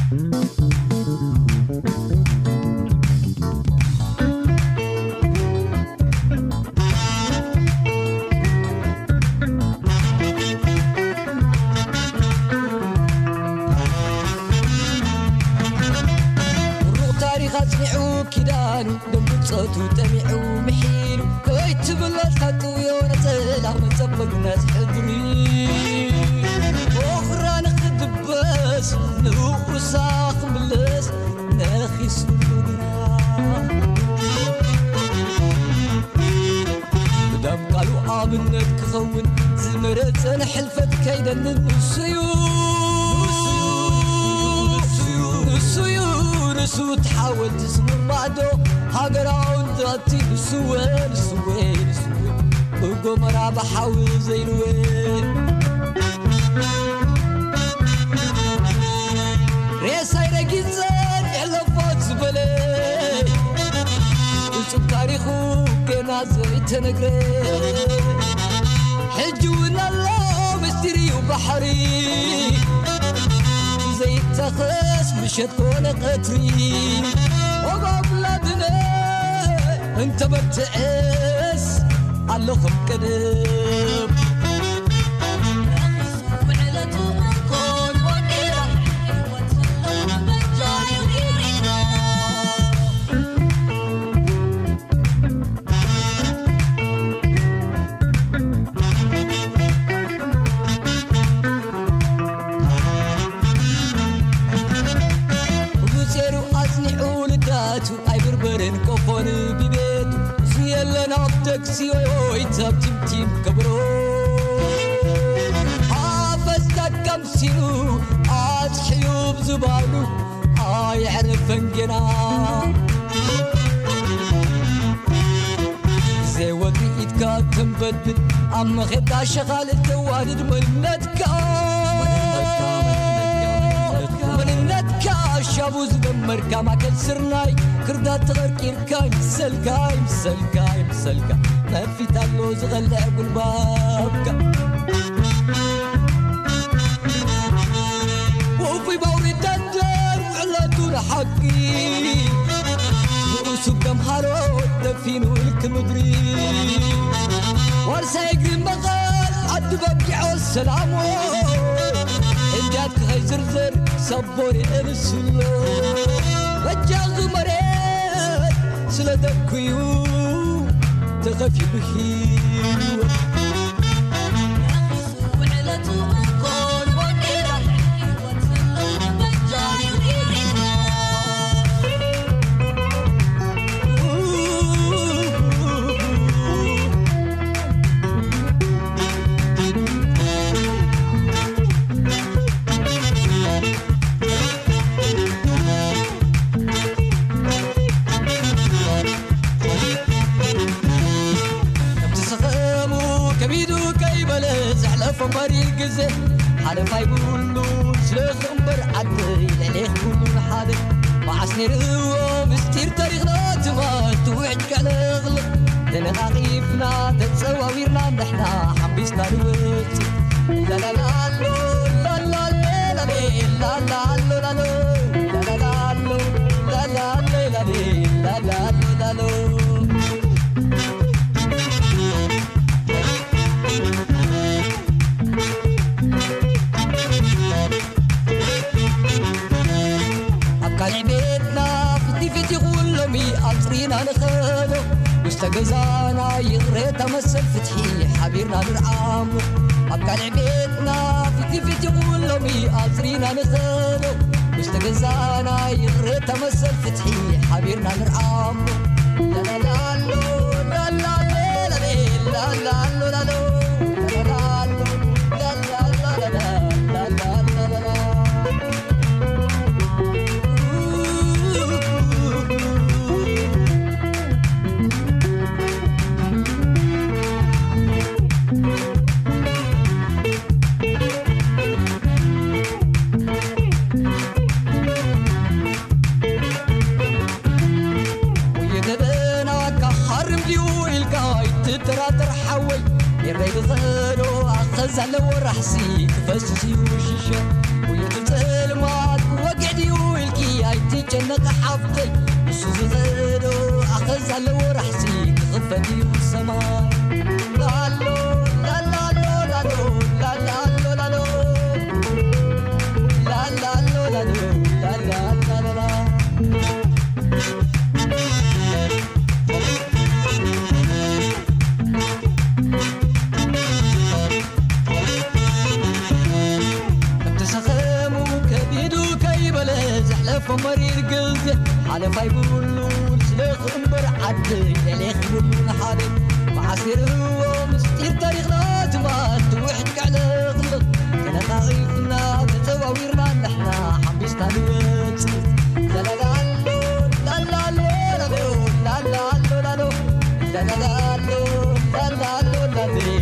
خزعو كدانو دمبصتو تمعو محيلو كويت بلاتاتو يونتلا مصبق ناس حضري أخرى نخدبس نوساق ملس ناخي سلونا دام قالوا آبنك خون زمرت أنا حلفت كيدا نسو تحاول تسمر بعده هاقراون تغطي نسوين وقمرا بحاول زي الوين ريسا يرقي زين يحلفات زبلي وصب تاريخو كنا زي تنقري حجونا الله مستري وبحري زي التخس مشت كون قتري وقبلتنا انت بتعس علخم كذب أي بربرن كفون ببيت سيلنا بتكسي ويتاب تيم كبرو حافظتك كم سنو حيوب زبالو يعرف فنجنا زي ودي إيدك تنبدد أما خدا شغال التوالد منتك شابو زدمر كما كل سرناي كردات تغرقير كاي مسلكاي ما في تالو زغلع قلبابك وفي باوري تندر وعلاتو لحقي ورسو كمهارو دفينو لك مدري ورسا يقري مغال عد ببيعو السلامو إنجات هاي زرزر صبوري أرسلو وجاغ مريت سلدكيو تغفي بخيو فمريق زين حدا ما يقولون سلخ انبر عدي لليخ كلون حدا وعسني روا مستير تاريخنا تما توعدك على غلط لنا غيفنا تتصواويرنا نحنا حبيسنا الوقت لا لا لا لا لا لا لا لا لا لا لا لا لا لا لا لا كان بيتنا فتي غلمي أطرينا نخلو مستقزانا يغريت أمسل فتحي حبيرنا نرعامو كان بيتنا فتي غلمي أطرينا نخلو مستقزانا يغريت أمسل فتحي حبيرنا نرعامو لا لا لا لا لا لا لا لا لا لا تراتر حوي يريد ظهره أخذ على ورحسي كفسسي وشيشة ويتزل معك وقعد يوم تجنق حبطي السوزغدو أخذ على ورحسي غفدي والسماء لالو لالو لالو لالو لالو لالو لالو لالو فمرير قلت حالف يقولوا سلخ انبر عدي لليخ يقولون حالف معاصر هو مستير تاريخنا تمات وحدك على غلط كنا خايفنا تتواويرنا نحنا حميسنا نوت لا لا لا لا لا لا لا لا لا لا لا لا لا لا لا